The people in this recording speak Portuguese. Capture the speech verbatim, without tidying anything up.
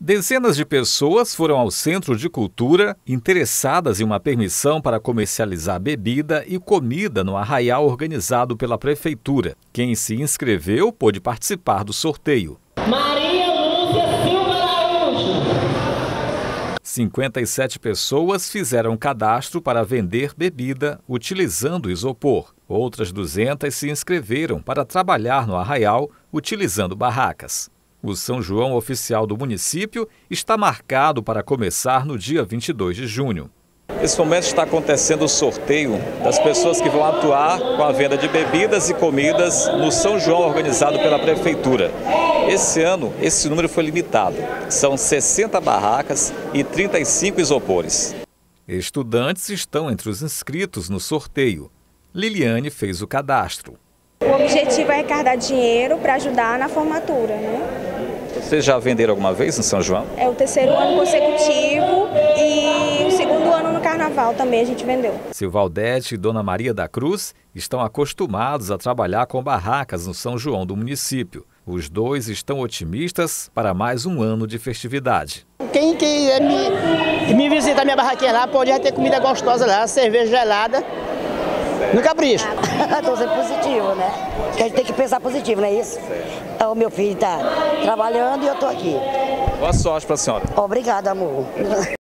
Dezenas de pessoas foram ao Centro de Cultura interessadas em uma permissão para comercializar bebida e comida no arraial organizado pela Prefeitura. Quem se inscreveu pôde participar do sorteio. Maria Lúcia Silva Araújo. cinquenta e sete pessoas fizeram cadastro para vender bebida utilizando isopor. Outras duzentas se inscreveram para trabalhar no arraial utilizando barracas. O São João oficial do município está marcado para começar no dia vinte e dois de junho. Nesse momento está acontecendo o sorteio das pessoas que vão atuar com a venda de bebidas e comidas no São João organizado pela Prefeitura. Esse ano, esse número foi limitado. São sessenta barracas e trinta e cinco isopores. Estudantes estão entre os inscritos no sorteio. Liliane fez o cadastro. O objetivo é arrecadar dinheiro para ajudar na formatura, né? Vocês já venderam alguma vez no São João? É o terceiro ano consecutivo e o segundo ano no Carnaval também a gente vendeu. Seu Valdete e Dona Maria da Cruz estão acostumados a trabalhar com barracas no São João do município. Os dois estão otimistas para mais um ano de festividade. Quem quiser me, me visitar minha barraquinha lá, pode ter comida gostosa lá, cerveja gelada. No capricho. Estou sendo positivo, né? Porque a gente tem que pensar positivo, não é isso? Então, meu filho está trabalhando e eu estou aqui. Boa sorte para a senhora. Obrigada, amor.